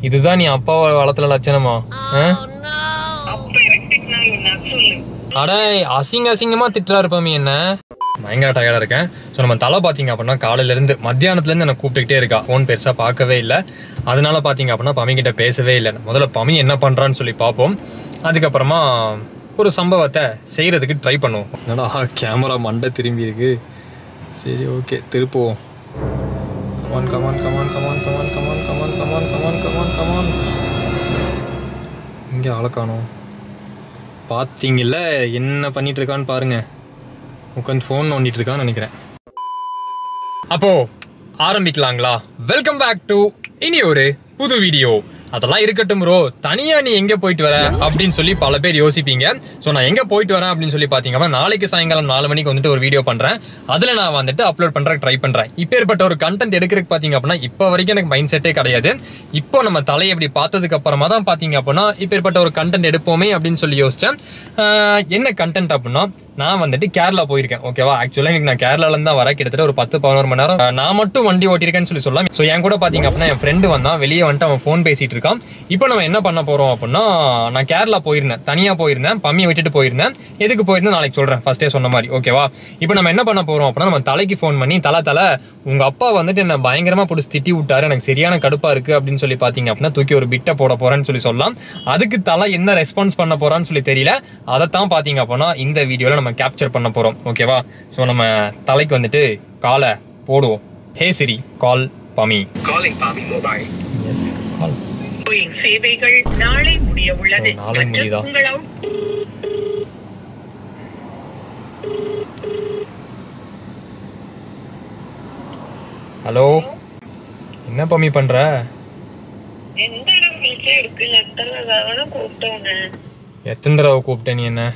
இதுதான் நீ அப்பாவை வளர்த்துல லட்சணமா? அட அசிங்க அசிங்கமா திட்டுறாரு பாமி என்ன. பயங்கர டயர்டா இருக்கேன். ஸோ நம்ம தலை பார்த்தீங்க அப்படின்னா காலையிலேருந்து மத்தியானத்துலேருந்து எனக்கு கூப்பிட்டுக்கிட்டே இருக்கா. ஃபோன் பெருசாக பார்க்கவே இல்லை. அதனால பார்த்தீங்க அப்படின்னா பமிக்கிட்ட பேசவே இல்லை. முதல்ல பமி என்ன பண்ணுறான்னு சொல்லி பார்ப்போம். அதுக்கப்புறமா ஒரு சம்பவத்தை செய்கிறதுக்கு ட்ரை பண்ணுவோம். என்னடா கேமரா மண்டை திரும்பி இருக்கு. சரி ஓகே திருப்புவோம். Come on come on come on come on come on come on come on come on come on come on come on. இங்கே ஆளக்கானோம். பார்த்தீங்கல்ல என்ன பண்ணிட்டு இருக்கான்னு பாருங்க. உட்காந்து ஃபோன் நோண்டிட்டு இருக்கான்னு நினைக்கிறேன். அப்போ ஆரம்பிக்கலாங்களா? வெல்கம் பேக் டு இனி ஒரு புது வீடியோ. அதெல்லாம் இருக்கட்டும் ப்ரோ, தனியா நீ எங்க போயிட்டு வர அப்படின்னு சொல்லி பல பேர் யோசிப்பீங்க. ஸோ நான் எங்க போயிட்டு வரேன் அப்படின்னு சொல்லி பாத்தீங்கன்னா நாளைக்கு சாயங்காலம் 4 மணிக்கு வந்துட்டு ஒரு வீடியோ பண்றேன். அதுல நான் வந்துட்டு அப்லோட் பண்ற ட்ரை பண்றேன். இப்பேற்பட்ட ஒரு கண்டென்ட் எடுக்கிறதுக்கு பாத்தீங்க அப்படின்னா இப்போ வரைக்கும் எனக்கு மைண்ட் செட்டே கிடையாது. இப்போ நம்ம தலையை எப்படி பார்த்ததுக்கு அப்புறமா தான் பாத்தீங்க அப்படின்னா இப்பேற்பட்ட ஒரு கண்டென்ட் எடுப்போமே அப்படின்னு சொல்லி யோசிச்சேன். என்ன கண்டென்ட் அப்படின்னா, நான் வந்துட்டு கேரளா போயிருக்கேன். ஓகேவா? ஆக்சுவலா எனக்கு நான் கேரளால இருந்து தான் வரேன். கிட்டத்தட்ட ஒரு 10-11 மணி நேரம் நான் மட்டும் வண்டி ஓட்டிருக்கேன்னு சொல்லி சொல்லலாம். ஸோ என் கூட பாத்தீங்க அப்படின்னா என் ஃப்ரெண்டு வந்தான். வெளியே வந்துட்டு அவன் ஃபோன் பேசிட்டு இருக்கான். இப்போ நம்ம என்ன பண்ண போறோம் அப்படின்னா, நான் கேரளா போயிருந்தேன், தனியா போயிருந்தேன், பம்மியை விட்டுட்டு போயிருந்தேன். எதுக்கு போயிருந்தேன் நாளைக்கு சொல்றேன், ஃபர்ஸ்டே சொன்ன மாதிரி. ஓகேவா? இப்போ நம்ம என்ன பண்ண போறோம் அப்படின்னா, நம்ம தலைக்கு ஃபோன் பண்ணி தலை உங்க அப்பா வந்துட்டு என்ன பயங்கரமா பிடிச்சி திட்டி விட்டாரு, எனக்கு சரியான கடுப்பா இருக்கு அப்படின்னு சொல்லி பாத்தீங்க அப்படின்னா தூக்கி ஒரு பிட்டை போட போறேன்னு சொல்லி சொல்லலாம். அதுக்கு தலை என்ன ரெஸ்பான்ஸ் பண்ண போறான்னு சொல்லி தெரியல. அதைத்தான் பாத்தீங்க அப்படின்னா இந்த வீடியோல நம்ம கேப்சர் பண்ண போறோம். ஓகேவா? ஸோ நம்ம தலைக்கு வந்துட்டு காலை போடுவோம். Hey Siri, call Pami. Calling Pami mobile. Yes call. சேவைகள் நாளை முடிய உள்ளது. நாளை முடியுதா? ஹலோ, என்ன பமி பண்ற? எத்தனை தடவை கூப்பிட்டேன் நீ என்ன?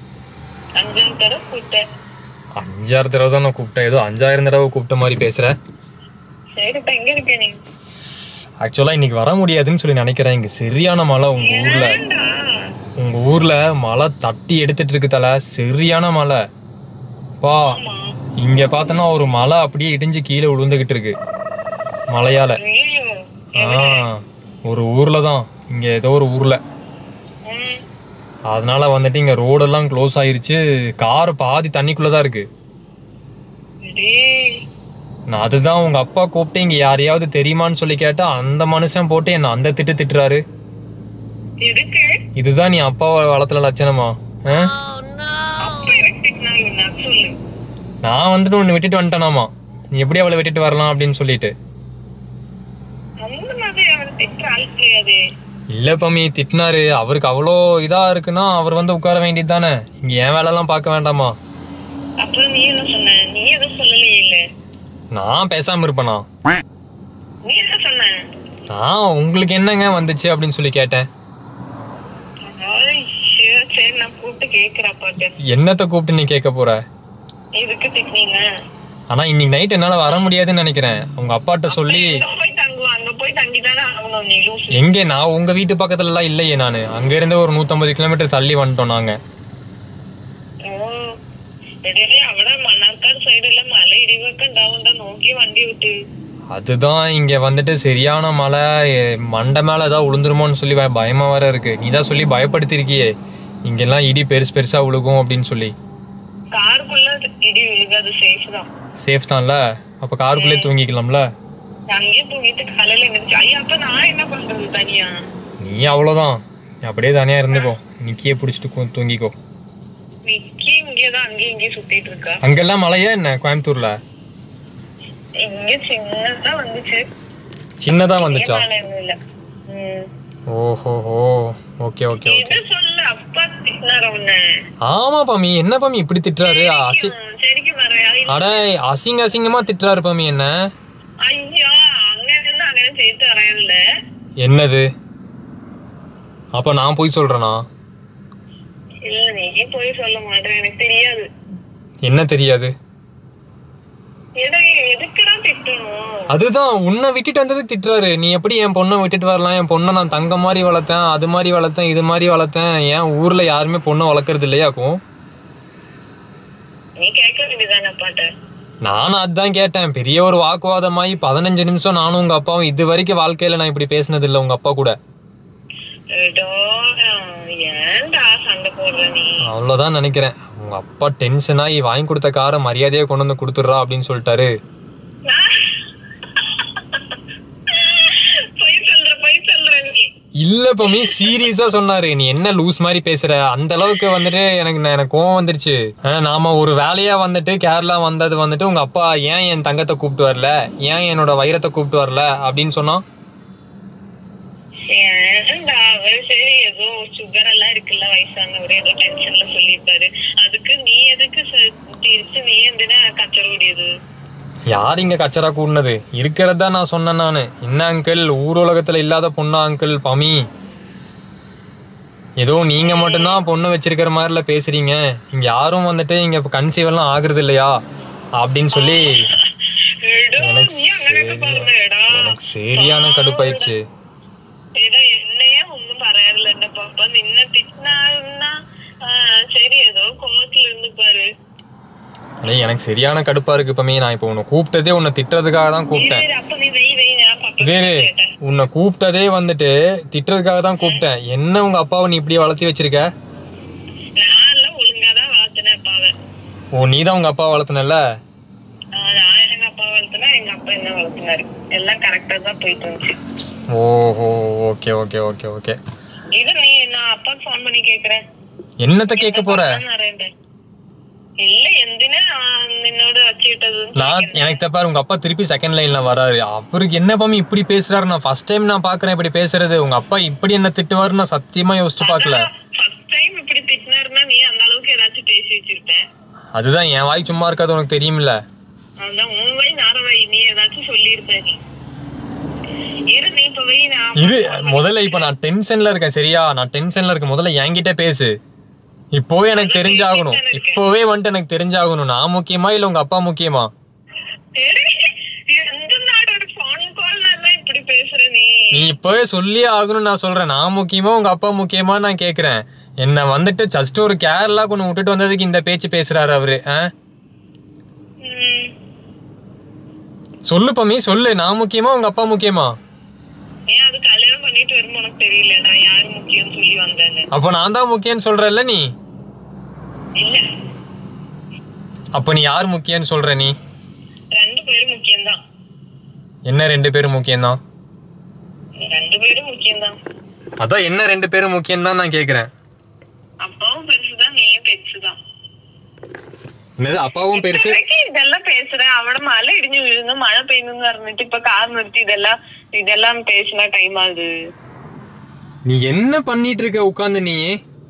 5-6 தடவை தான் நான் கூப்பிட்டேன். ஏதோ 5000 தடவை கூப்பிட்ட மாதிரி பேசுற. ஆக்சுவலா இன்னைக்கு வர முடியாதுன்னு சொல்லி நினைக்கிறேன். இங்க சரியான மழை உங்க ஊர்ல மழை தட்டி எடுத்துட்டு இருக்கு தல. சரியான மழை பா. இங்க பார்த்தனா ஒரு மழை அப்படியே இடிஞ்சு கீழே விழுந்துகிட்டு இருக்கு மழையால. ஒரு ஊர்ல தான், இங்க ஏதோ ஒரு ஊர்ல. அதனால வந்துட்டு இங்க ரோடெல்லாம் க்ளோஸ் ஆயிருச்சு. கார் பாதி தண்ணிக்குள்ளதான் இருக்கு. நான் அதுதான் உங்க அப்பா கூப்பிட்டு இங்க யாரையாவது தெரியுமான்னு சொல்லி கேட்டா அந்த மனுஷன் போட்டு என்ன அந்த திட்டுறாரு. இதுதான் நீ அப்பாவை வளர்த்துல லட்சணமா? நான் வந்துட்டு உன்னை விட்டுட்டு வந்துட்டேனாமா, நீ எப்படி அவளை விட்டுட்டு வரலாம் அப்படின்னு சொல்லிட்டு. இல்ல பம்மி, திட்டினாரு. அவருக்கு அவ்வளோ இதா இருக்குன்னா அவர் வந்து உட்கார வேண்டியது தானே. இங்க என் வேலை எல்லாம் பார்க்க வேண்டாமா? நான் பேசாம இருப்பேனா? நான் உங்களுக்கு என்னங்க வந்துச்சு அப்படின்னு சொல்லி கேட்டேன். என்னத்த கூப்பிட்டு நீ கேட்க போற? ஆனா இன்னைக்கு நைட் என்னால வர முடியாதுன்னு நினைக்கிறேன். உங்க அப்பாட்ட சொல்லி. எங்க? நான் உங்க வீட்டு பக்கத்துல எல்லாம் இல்லையே. நானு அங்க இருந்து ஒரு 150 கிலோமீட்டர் தள்ளி வந்துட்டோம் நாங்க. அதுதான் இங்க வந்துட்டு சரியான மழை. மண்டை மேல ஏதாவது விழுந்துருமோன்னு சொல்லி பயமா வேற இருக்கு. நீதான் சொல்லி பயப்படுத்திருக்கியே இங்கெல்லாம் இடி பெருசா விழுகும் அப்படின்னு சொல்லி. சேஃப் தான்ல? அப்ப காருக்குள்ளே தூங்கிக்கலாம்ல? நீ அவ்வளவுதான், அப்படியே தனியா இருந்துக்கோ. நிக்கியே பிடிச்சிட்டு தூங்கிக்கோ. அங்கெல்லாம் மழையா என்ன கோயம்புத்தூர்ல? சின்னதா வந்துச்சா? ஓஹோ, ஓகே ஓகே ஓகே. ஆமா பமி, என்ன பமி இப்படி திட்டுறாரு? அட அசிங்க அசிங்கமா திட்டுறாரு பமி என்ன. என்னது? அப்ப நான் போய் சொல்றேனா? என்ன தெரியாது? அதுதான் உன்னை விட்டுட்டு வந்தது திட்டுறாரு. நீ எப்படி என் பொண்ணை விட்டுட்டு வரலாம்? என் பொண்ணை நான் தங்க மாதிரி வளர்த்தேன், அது மாதிரி வளர்த்தேன், இது மாதிரி வளர்த்தேன். ஏன் ஊர்ல யாருமே பொண்ணை வளர்க்கறது இல்லையாக்கும்? நானும் அதுதான் கேட்டேன். பெரிய ஒரு வாக்குவாதமாயி 15 நிமிஷம் நானும் உங்க அப்பாவும் இது வரைக்கும் வாழ்க்கையில நான் இப்படி பேசினது இல்லை உங்க அப்பா கூட. அவ்வளவுதான் நினைக்கிறேன். உங்க அப்பா டென்ஷன் ஆகி வாங்கி கொடுத்த காரை மரியாதையா கொண்டு வந்து கொடுத்துடுறா அப்படின்னு சொல்லிட்டாரு. இல்ல பமி, சீரியஸா சொன்னாரு. நீ என்ன லூஸ் மாதிரி பேசுற, அந்த அளவுக்கு வந்துட்டு எனக்கு கோவம் வந்துருச்சு. நாம ஒரு வேலையா வந்துட்டு கேரளா வந்தது வந்துட்டு உங்க அப்பா ஏன் என் தங்கத்தை கூப்பிட்டு வரல, ஏன் என்னோட வைரத்தை கூப்பிட்டு வரல அப்படின்னு சொன்னா. சுகர் எல்லாம் இருக்குல்ல, வயசானவரு ஏதோ டென்ஷன்ல சொல்லிருப்பாரு. அதுக்கு நீ எதுக்கு நீ எதுனா கச்சர கூடியது? யார் இங்க கச்சரா கூடுனது? இருக்கிறதா நான் சொன்னேன். நானு என்ன அங்கிள், ஊர் உலகத்துல இல்லாத பொண்ணா அங்கிள் பமி? ஏதோ நீங்க மட்டும்தான் பொண்ணு வச்சிருக்கிற மாதிரில பேசுறீங்க. இங்க யாரும் வந்துட்டு இங்க கன்சீவ் எல்லாம் ஆகுறது இல்லையா அப்படின்னு சொல்லி எனக்கு சரியான கடுப்பாயிடுச்சு. என்னையே ஒன்னும் பரையாதுல என்ன பாப்பா, நின்ன திட்டினா சரி ஏதோ கோவத்துல இருந்து பாரு. அடே எனக்கு சரியான கடுப்பா இருக்கு இப்பமே. நான் இப்போ உன்னை கூப்பிட்டதே உன்னை திட்டுறதுக்காக தான் கூப்பிட்டேன். உன்னை கூப்பிட்டதே வந்துட்டு திட்டுறதுக்காக தான் கூப்பிட்டேன். என்ன உங்க அப்பாவை நீ இப்படி வளர்த்தி வச்சிருக்க? ஒழுங்காதான் வளர்த்தன அப்பாவை. ஓ, நீதான் உங்க அப்பா வளர்த்தனல்ல? எங்க அப்பா வளர்த்தனா எங்க அப்பா என்ன வளர்த்தினாரு, எல்லாம் கரெக்டா தான் போயிட்டு இருந்துச்சு. ஓஹோ, ஓகே ஓகே ஓகே ஓகே. இது நீ நான் அப்பாக்கு ஃபோன் பண்ணி கேக்குறேன். என்னத்த கேட்க போற? இல்ல எந்தினா நின்னோட வச்சுக்கிட்டது. நான் எனக்கு தப்பாரு, உங்க அப்பா திருப்பி செகண்ட் லைன்ல வராரு. அவருக்கு என்ன பாமி இப்படி பேசுறாரு? நான் ஃபர்ஸ்ட் டைம் நான் பாக்குறேன் இப்படி பேசுறது. உங்க அப்பா இப்படி என்ன திட்டுவாரு நான் சத்தியமா யோசிச்சு பாக்கல. ஃபர்ஸ்ட் டைம் இப்படி திட்டினாருன்னா நீ அந்த அளவுக்கு ஏதாச்சும் பேசி வச்சிருப்ப. அதுதான் என் வாய் சும்மா இருக்காது, உனக்கு தெரியுமில்ல. அதான் உன் வாய் நாரவாய், நீ ஏதாச்சும் சொல்லியிருப்ப. இரு நீ இப்ப வை. இரு முதல்ல, இப்ப நான் டென்ஷன்ல இருக்கேன் சரியா? நான் டென்ஷன்ல இருக்கேன். முதல்ல என்கிட்ட பேசு. இப்போவே எனக்கு தெரிஞ்சாகணும். இப்போவே வந்துட்டு எனக்கு தெரிஞ்சாகணும். நான் முக்கியமா இல்ல உங்க அப்பா முக்கியமா? நீ இப்பவே சொல்லி ஆகணும். நான் சொல்றேன், நான் முக்கியமா உங்க அப்பா முக்கியமா நான் கேக்குறேன். என்ன வந்துட்டு ஜஸ்ட் ஒரு கேரளா கொண்டு விட்டுட்டு வந்ததுக்கு இந்த பேச்சு பேசுறாரு அவரு. சொல்லு பமி சொல்லு, நான் முக்கியமா உங்க அப்பா முக்கியமா? அப்ப நான் தான் முக்கியம் சொல்றல்ல நீ? அப்ப நீ யார் முக்கியம்னு சொல்ற? நீ ரெண்டு பேரும் முக்கியம்தான். என்ன ரெண்டு பேரும் முக்கியம்தான்? ரெண்டு பேரும் முக்கியம்தான். அதான் என்ன ரெண்டு பேரும் முக்கியம்தான் நான் கேக்குறேன். அப்பாவும் பெருசுதான், நீயும் பெருசுதான். என்னது அப்பாவும் பெருசு? இதெல்லாம் பேசுறேன். அவட மழை இடிஞ்சு விழுந்து மழை பெய்யுன்னு இருந்துட்டு இப்ப கார் நிறுத்தி இதெல்லாம் பேசினா டைம் ஆகுது. நீ என்ன பண்ணிட்டு இருக்க உட்காந்து? நீ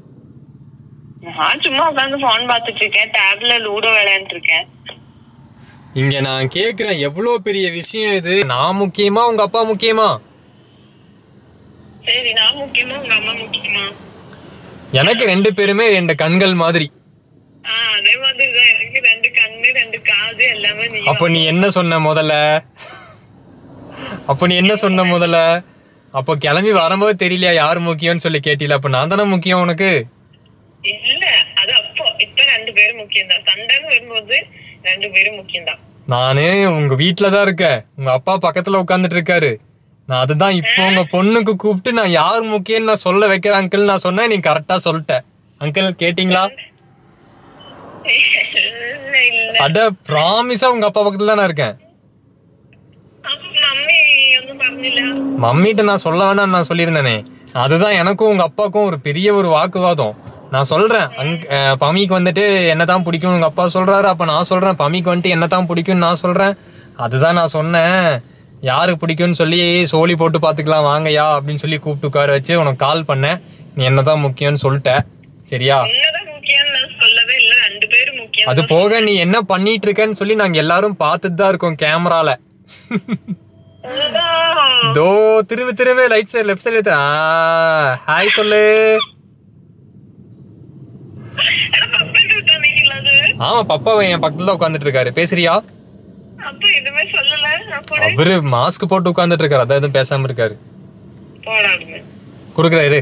நான் சும்மா உட்காந்து போன் பாத்துட்டு இருக்கேன். டேப்ல லூடோ விளையாண்டு இருக்கேன். இங்க நான் கேக்குறேன், எவ்வளவு பெரிய விஷயம் இது. நான் முக்கியமா உங்க அப்பா முக்கியமா? சரி, நான் முக்கியமா உங்க அம்மா முக்கியமா? எனக்கு ரெண்டு பேருமே ரெண்டு கண்கள் மாதிரி. அதே மாதிரிதான் எனக்கு ரெண்டு கண்ணு ரெண்டு காது எல்லாமே. அப்ப நீ என்ன சொன்ன முதல்ல? அப்ப கிளம்பி வரும்போது தெரியலையா யாரு முக்கியம்னு சொல்லி கேட்டீல? அப்ப நான் தானே முக்கியம் உனக்கு? இல்ல, அது அப்போ. இப்ப ரெண்டு பேரும் முக்கியம் தான். சண்டைன்னு வரும்போது ரெண்டு பேரும் முக்கியம் தான். நானு உங்க வீட்டுலதான் இருக்கேன், உங்க அப்பா பக்கத்துல உட்காந்துட்டு இருக்காரு. நான் அதுதான் இப்போ உங்க பொண்ணுக்கு கூப்பிட்டு நான் யார் முக்கியம் நான் சொல்ல வைக்கிறேன் அங்கிள் நான் சொன்னேன். நீ கரெக்டா சொல்லிட்ட. அங்கிள் கேட்டீங்களா? அட ப்ராமிஸா உங்க அப்பா பக்கத்துல தான் நான் இருக்கேன். மம்மிட்ட நான் சொல்ல வேணாம் நான் சொல்லியிருந்தேனே. அதுதான் எனக்கும் உங்க அப்பாவுக்கும் ஒரு பெரிய ஒரு வாக்குவாதம். நான் சொல்றேன் பமிக்கு வந்துட்டு என்னதான் பிடிக்கும் உங்க அப்பா சொல்றாரு. அப்ப நான் சொல்றேன் பமிக்கு வந்துட்டு என்னதான் பிடிக்கும்னு நான் சொல்றேன். அதுதான் நான் சொன்னேன், யாருக்கு பிடிக்கும்னு சொல்லி சோழி போட்டு பாத்துக்கலாம் வாங்கயா அப்படின்னு சொல்லி கூப்பிட்டு உட்கார வச்சு உனக்கு கால் பண்ணேன். நீ என்னதான் முக்கியம்னு சொல்லிட்ட சரியா? அது போக நீ என்ன பண்ணிட்டு இருக்கன்னு சொல்லி நாங்க எல்லாரும் பார்த்துட்டு தான் இருக்கோம் கேமரால. தோ திரும்ப right side left side hi சொல்லு. ஆமா, பப்பா என் பக்கத்துல உட்காந்துட்டு இருக்காரு. பேசுறியா? அவரு மாஸ்க் போட்டு உட்காந்துட்டு இருக்காரு, அதான் எதுவும் பேசாம இருக்காரு. குடுக்குறாரு.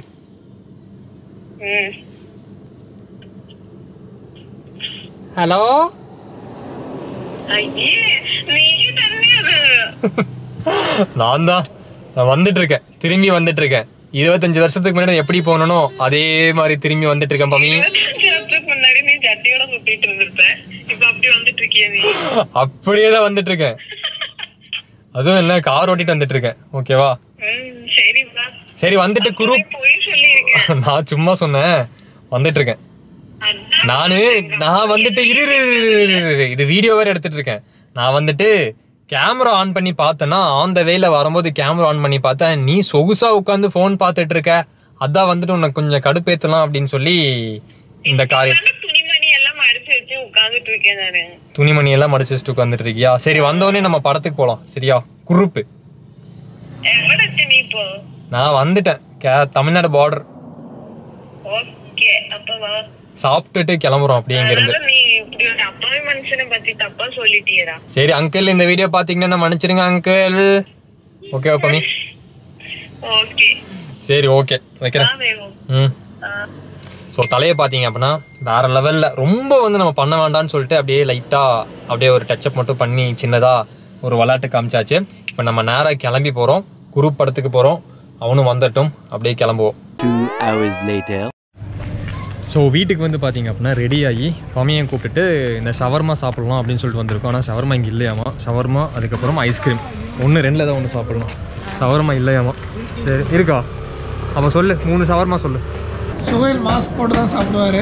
ஹலோ நான் வந்துட்டு இருக்கேன், திரும்பி வந்துட்டு இருக்கேன். 25 வருஷத்துக்கு முன்னாடி எப்படி போனனோ அதே மாதிரி திரும்பி வந்துட்டு இருக்கேன் பாமி. அப்படியேதான் வந்துட்டு இருக்கேன். அதுவும் என்ன, கார் ஓட்டிட்டு வந்துட்டு இருக்கேன். ஓகேவா? சரி வந்துட்டு குரூப். நான் சும்மா சொன்னேன், வந்துட்டு இருக்கேன். நான் வந்துட்டு இது வீடியோ வேற எடுத்துட்டு இருக்கேன். நான் வந்துட்டு கேமரா ஆன் பண்ணி பார்த்தேன்னா ஆன் த வேல வரும்போது கேமரா ஆன் பண்ணி பார்த்தேன், நீ சொகுசா உட்காந்து போன் பார்த்துட்டு இருக்க. அதான் வந்துட்டு உனக்கு கொஞ்சம் கடுப்பேத்தலாம் அப்படின்னு சொல்லி இந்த காரியம். துணிமணி எல்லாம் மடிச்சு வச்சுட்டு உட்காந்துட்டு இருக்கியா? சரி வந்தோடனே நம்ம படத்துக்கு போலாம், சரியா? குரூப். நான் வந்துட்டேன், தமிழ்நாடு பார்டர். சாப்பிட்டுட்டு கிளம்புறோம் அப்படியே இங்க இருந்து. சரி அங்கிள், இந்த வீடியோ பாத்தீங்கன்னா மன்னிச்சிருங்க அங்கிள். ஓகே பாமி? சரி ஓகே வைக்கிறேன். ஸோ தலையை பார்த்தீங்க அப்படின்னா வேற லெவலில் ரொம்ப வந்து நம்ம பண்ண வேண்டாம்னு சொல்லிட்டு அப்படியே லைட்டாக அப்படியே ஒரு டச்சப் மட்டும் பண்ணி சின்னதாக ஒரு விளையாட்டு காமிச்சாச்சு. இப்போ நம்ம நேராக கிளம்பி போகிறோம், குரூப் படத்துக்கு போகிறோம். அவனும் வந்துட்டும், அப்படியே கிளம்புவோம். 2 hours later. ஸோ வீட்டுக்கு வந்து பார்த்தீங்க அப்படின்னா ரெடி ஆகி பமையை கூப்பிட்டுட்டு இந்த ஷவர்மா சாப்பிட்லாம் அப்படின்னு சொல்லிட்டு வந்திருக்கோம். ஆனால் ஷவர்மா இங்கே இல்லையாமா. ஷவர்மா அதுக்கப்புறம் ஐஸ்கிரீம் 1-2 தான் ஒன்று சாப்பிட்லாம். ஷவர்மா இல்லையாமா. சரி இருக்கா? அப்போ சொல்லு, 3 ஷவர்மா சொல்லு. சுவைல் மாஸ்க் போட்டு தான் சாப்பிடுவாரு.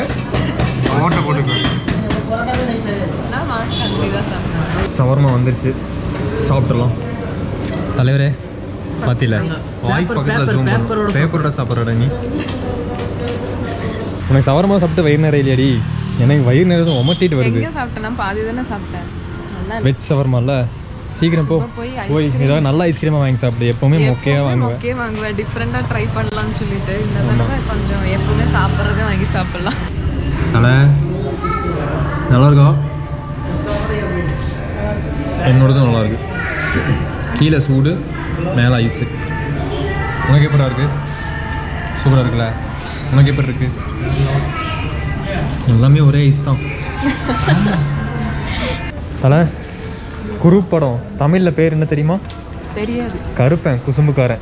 ஷவர்மா வந்துருச்சு, சாப்பிட்றலாம். தலைவரே பார்த்தில வாய் பக்கத்தில் ஜூம் பண்ணு. பேப்பரோட சாப்பிட்றடா நீ. உனக்கு ஷவர்மா சாப்பிட்டு வயிறு நிறைய இல்லையாடி? எனக்கு வயிறு நிறைய ஒமட்டிட்டு வருது. வெஜ் ஷவர்மா இல்லை? சீக்கிரம் போய் ஏதாவது நல்ல ஐஸ்கிரீமா வாங்கி சாப்பிடு. எப்பவுமே மொக்கையாக வாங்குவேன். டிஃப்ரெண்டாக ட்ரை பண்ணலாம்னு சொல்லிட்டு இந்த தடவை கொஞ்சம் எப்பவுமே சாப்பிட்றதே வாங்கி சாப்பிடலாம். நல்லா இருக்கா? என்னோடதும் நல்லா இருக்கு. கீழே சூடு, மேலே ஐஸு. உனக்கு எப்படா இருக்கு? சூப்பராக இருக்குல்ல? உனக்கு எப்படி இருக்கு? எல்லாமே ஒரே ஐஸ் தான். தலை குரூப் படம் தமிழில் பேர் என்ன தெரியுமா? தெரியாது. கருப்பேன் குசும்புக்காரன்.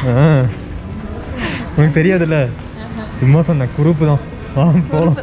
உனக்கு தெரியாதுல்ல? சும்மா சொன்னேன், குரூப்பு தான். போகலாம்.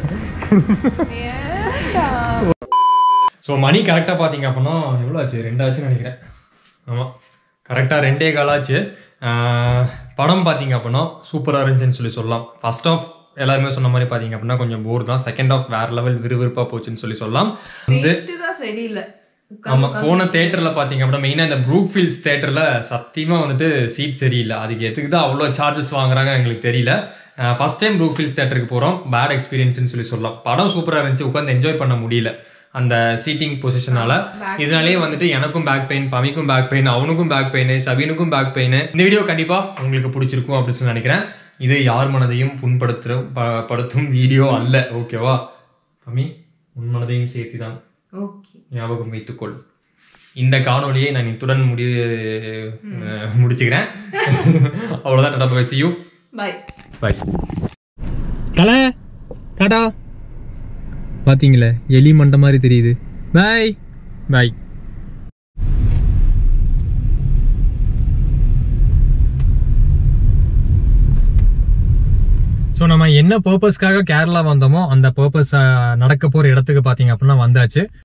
ஸோ மணி கரெக்டாக பார்த்தீங்க அப்படின்னா எவ்வளோ ஆச்சு? 2 ஆச்சுன்னு நினைக்கிறேன். ஆமாம், கரெக்டாக 2 கால் ஆச்சு. படம் பார்த்தீங்க அப்படின்னா சூப்பராக இருந்துச்சுன்னு சொல்லலாம். ஃபர்ஸ்ட் ஆஃப் எல்லாருமே சொன்ன மாதிரி பார்த்தீங்க அப்படின்னா கொஞ்சம் போர் தான். செகண்ட் ஆஃப் வேற லெவல் விறுவிறுப்பாக போச்சுன்னு சொல்லலாம். சரியில்லை. ஆமாம், போன தேட்டரில் பார்த்தீங்க அப்படின்னா மெயினாக இந்த ப்ரூக் ஃபீல்ட்ஸ் தேட்டரில் சத்தியமாக வந்துட்டு சீட் சரியில்லை. அதுக்கு எதுக்கு தான் அவ்வளோ சார்ஜஸ் வாங்குறாங்க எங்களுக்கு தெரியல. ஃபர்ஸ்ட் டைம் ப்ரூக் ஃபீல்ட்ஸ் தேட்டருக்கு போகிறோம், பேட் எக்ஸ்பீரியன்ஸ்னு சொல்லலாம். படம் சூப்பராக இருந்துச்சு, உட்காந்து என்ஜாய் பண்ண முடியல அந்த சீட்டிங் பொசிஷனால. இதனாலேயே வந்துட்டு எனக்கும் பேக் பெயின், பமிக்கும் பேக் பெயின், அவனுக்கும் பேக் பெயின், ஷபீனுக்கும் பேக் பெயின். இந்த வீடியோ கண்டிப்பாக உங்களுக்கு பிடிச்சிருக்கும் அப்படின்னு சொல்லி நினைக்கிறேன். இது யார் மனதையும் படுத்தும் வீடியோ அல்ல, ஓகேவா? பமி, உன் மனதையும் சேர்த்து தான் ஞாபகம் வைத்துக்கொள். இந்த காணொலியை நான் இத்துடன் முடிச்சுக்கிறேன். அவ்வளோதான். டாடா bye, see you. Bye bye. தலை டாடா. பார்த்தீங்களே, எலி மண்டை மாதிரி தெரியுது. பாய் பாய். ஸோ நம்ம என்ன பர்பஸ்க்காக கேரளா வந்தோமோ அந்த பர்பஸ் நடக்க போகிற இடத்துக்கு பார்த்தீங்க அப்படின்னா வந்தாச்சு.